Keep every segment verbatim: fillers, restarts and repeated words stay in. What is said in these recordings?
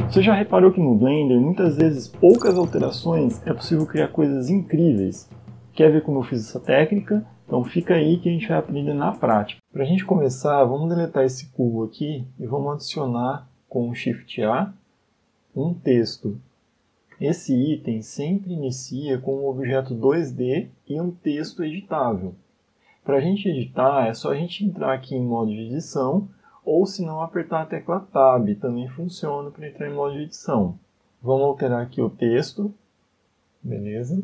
Você já reparou que no Blender, muitas vezes, poucas alterações, é possível criar coisas incríveis? Quer ver como eu fiz essa técnica? Então fica aí que a gente vai aprender na prática. Para a gente começar, vamos deletar esse cubo aqui e vamos adicionar com o Shift A um texto. Esse item sempre inicia com um objeto dois D e um texto editável. Para a gente editar, é só a gente entrar aqui em modo de edição, ou se não apertar a tecla Tab, também funciona para entrar em modo de edição. Vamos alterar aqui o texto, beleza?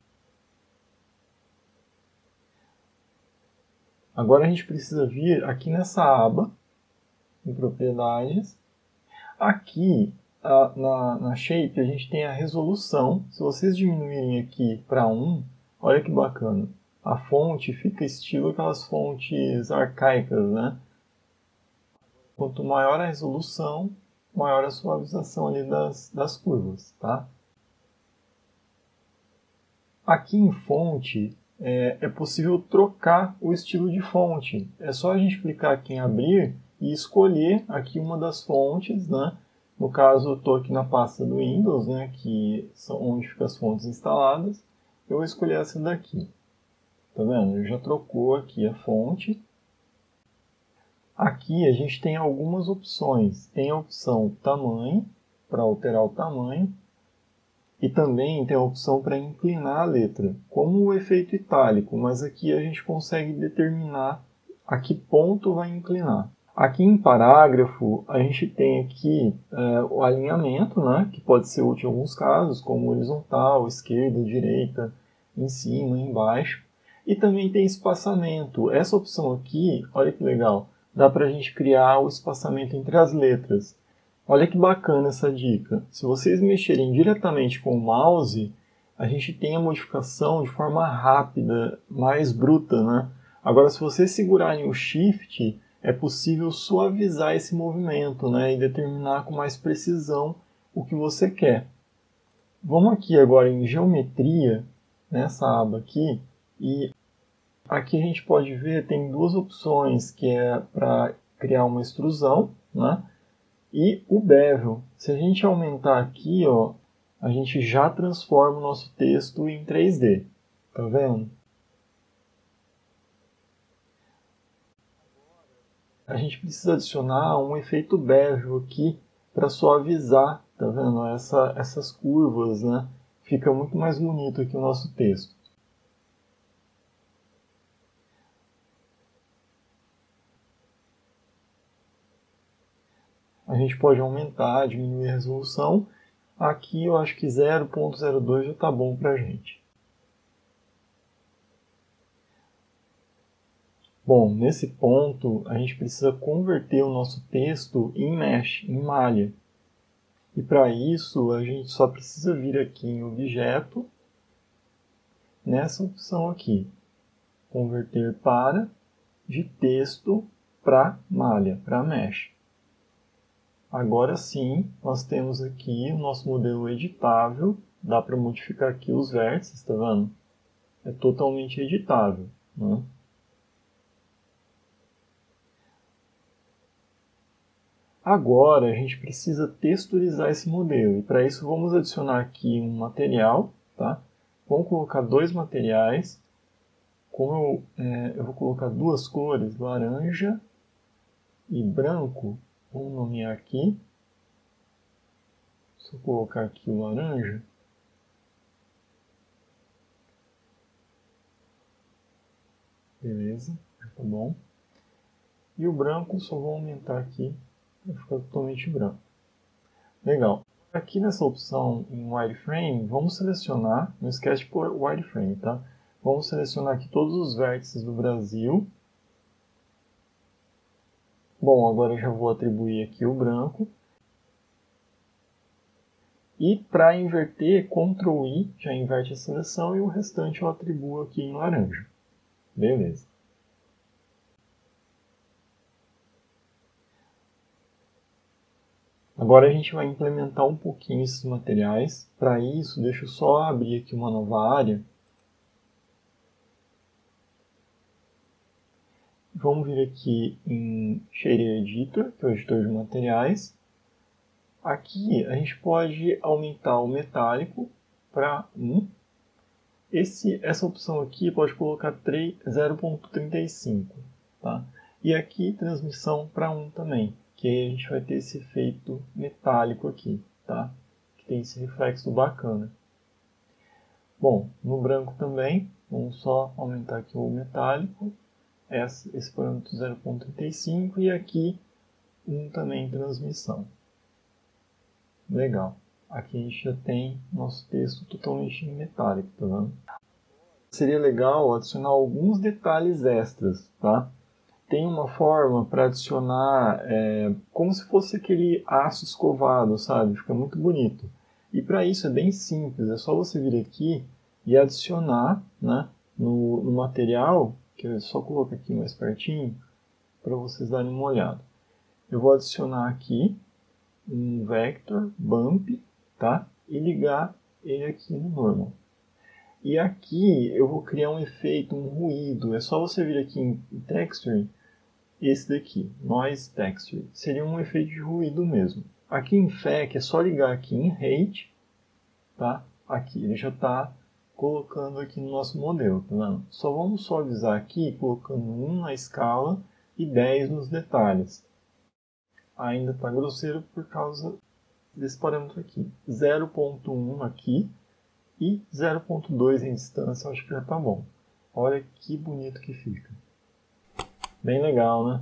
Agora a gente precisa vir aqui nessa aba, em propriedades. Aqui a, na, na Shape a gente tem a resolução. Se vocês diminuírem aqui para um, olha que bacana. A fonte fica estilo aquelas fontes arcaicas, né? Quanto maior a resolução, maior a suavização ali das, das curvas, tá? Aqui em fonte, é, é possível trocar o estilo de fonte. É só a gente clicar aqui em abrir e escolher aqui uma das fontes, né? No caso, eu estou aqui na pasta do Windows, né? Que são onde ficam as fontes instaladas. Eu vou escolher essa daqui. Tá vendo? Ele já trocou aqui a fonte. Aqui a gente tem algumas opções. Tem a opção tamanho, para alterar o tamanho. E também tem a opção para inclinar a letra, como o efeito itálico, mas aqui a gente consegue determinar a que ponto vai inclinar. Aqui em parágrafo, a gente tem aqui é, o alinhamento, né, que pode ser útil em alguns casos, como horizontal, esquerda, direita, em cima, embaixo. E também tem espaçamento. Essa opção aqui, olha que legal, dá para a gente criar o espaçamento entre as letras. Olha que bacana essa dica. Se vocês mexerem diretamente com o mouse, a gente tem a modificação de forma rápida, mais bruta, né? Agora, se vocês segurarem o Shift, é possível suavizar esse movimento, né? E determinar com mais precisão o que você quer. Vamos aqui agora em Geometria, nessa aba aqui, e aqui a gente pode ver, tem duas opções, que é para criar uma extrusão, né? E o Bevel. Se a gente aumentar aqui, ó, a gente já transforma o nosso texto em três D. Tá vendo? A gente precisa adicionar um efeito Bevel aqui para suavizar, tá vendo? Essa, essas curvas, né? Fica muito mais bonito aqui o nosso texto. A gente pode aumentar, diminuir a resolução. Aqui eu acho que zero ponto zero dois já está bom para a gente. Bom, nesse ponto a gente precisa converter o nosso texto em mesh, em malha. E para isso a gente só precisa vir aqui em Objeto, nessa opção aqui, Converter para, de texto para malha, para mesh. Agora sim, nós temos aqui o nosso modelo editável. Dá para modificar aqui os vértices, tá vendo? É totalmente editável, né? Agora a gente precisa texturizar esse modelo. E para isso vamos adicionar aqui um material, tá? Vamos colocar dois materiais. Como eu, é, eu vou colocar duas cores, laranja e branco, vamos nomear aqui. Se eu colocar aqui o laranja, beleza, tá bom. E o branco só vou aumentar aqui para ficar totalmente branco. Legal. Aqui nessa opção em wireframe, vamos selecionar, não esquece de pôr wireframe, tá? Vamos selecionar aqui todos os vértices do Brasil. Bom, agora eu já vou atribuir aqui o branco. E para inverter, control I já inverte a seleção e o restante eu atribuo aqui em laranja. Beleza. Agora a gente vai implementar um pouquinho esses materiais. Para isso, deixa eu só abrir aqui uma nova área. Vamos vir aqui em Shader Editor, que é o editor de materiais. Aqui a gente pode aumentar o metálico para um. Esse, essa opção aqui pode colocar zero ponto trinta e cinco. Tá? E aqui transmissão para um também, que aí a gente vai ter esse efeito metálico aqui, tá? Que tem esse reflexo bacana. Bom, no branco também, vamos só aumentar aqui o metálico, esse, esse parâmetro zero ponto trinta e cinco e aqui um também transmissão. Legal. Aqui a gente já tem nosso texto totalmente em metálico, tá vendo? Seria legal adicionar alguns detalhes extras, tá? Tem uma forma para adicionar é, como se fosse aquele aço escovado, sabe? Fica muito bonito. E para isso é bem simples, é só você vir aqui e adicionar, né, no, no material, que eu só coloco aqui mais pertinho, para vocês darem uma olhada. Eu vou adicionar aqui um vector bump, tá? E ligar ele aqui no normal. E aqui eu vou criar um efeito, um ruído. É só você vir aqui em texture, esse daqui, noise texture. Seria um efeito de ruído mesmo. Aqui em Effect é só ligar aqui em Rate, tá? Aqui ele já está colocando aqui no nosso modelo, tá vendo? Só vamos suavizar aqui colocando um na escala e dez nos detalhes. Ainda está grosseiro por causa desse parâmetro aqui. zero ponto um aqui e zero ponto dois em distância, eu acho que já está bom. Olha que bonito que fica. Bem legal, né?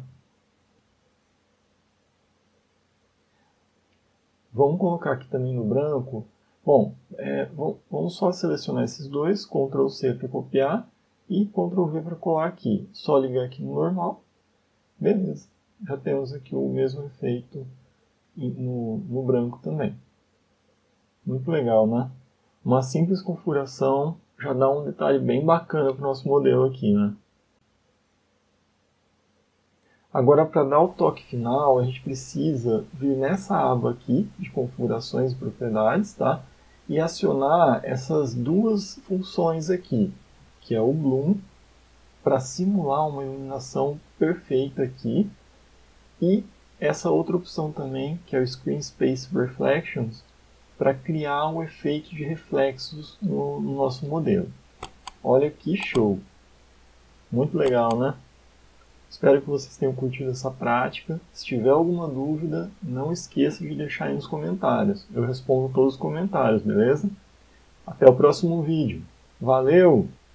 Vamos colocar aqui também no branco. Bom, é, vamos só selecionar esses dois, control C para copiar e control V para colar aqui. Só ligar aqui no normal. Beleza. Já temos aqui o mesmo efeito no, no branco também. Muito legal, né? Uma simples configuração já dá um detalhe bem bacana para o nosso modelo aqui, né? Agora, para dar o toque final, a gente precisa vir nessa aba aqui de configurações e propriedades, tá? E acionar essas duas funções aqui, que é o Bloom, para simular uma iluminação perfeita aqui, e essa outra opção também, que é o Screen Space Reflections, para criar um efeito de reflexos no, no nosso modelo. Olha que show! Muito legal, né? Espero que vocês tenham curtido essa prática. Se tiver alguma dúvida, não esqueça de deixar aí nos comentários. Eu respondo todos os comentários, beleza? Até o próximo vídeo. Valeu!